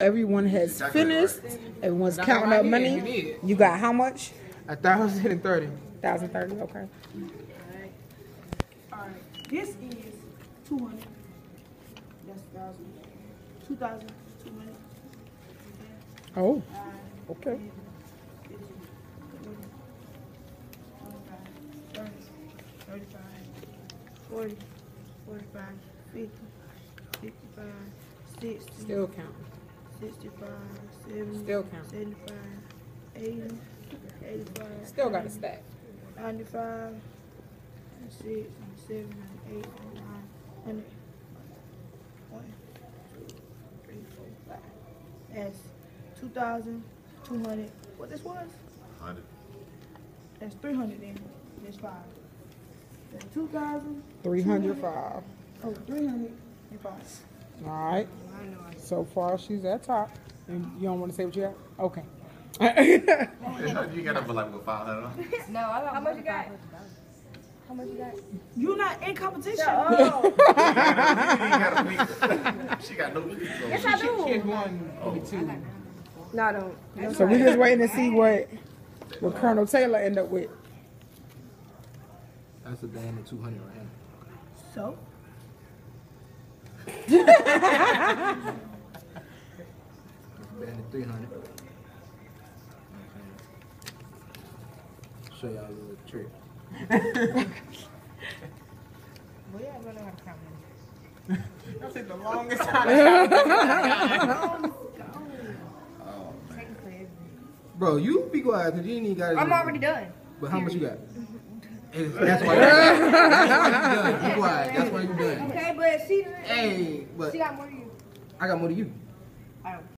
Everyone has finished. Everyone's counting up money. You got how much? 1,030. 1,030. Okay. Alright. This is 200. That's 1,000. 2,200. Oh. Okay. 30, 35, 40, 45, 50, 55, 60. Still counting. 65, 70, Still counting. 75, 80, 85. Still got a stack. 95, 96, 97, 98, 99, 100. 1, 2, 3, 4, 5. That's 2,200. What this was? 100. That's 300 then. That's 5. That's 2,000. 305. Oh, 305. All right. I know. So far, she's at top. And you don't want to say what you got? Okay. You got up for like what, 500? No, I got How much you got? How much you got? You're not in competition. Oh. She got no pizza. Yes, I do. She had one, maybe two. No, I don't. So we just waiting to see what Colonel Taylor end up with. That's a band of 200 right now. So? Band of 300. Show y'all a little trick. Well, yeah, I don't know how to count money. That's the longest time. Technically, Bro, you be quiet because you ain't even got it. I'm already done. But how much you got? That's why you're done. Be quiet. That's why you're done. Okay, but she Hey, but got more than you. I got more than you. I don't.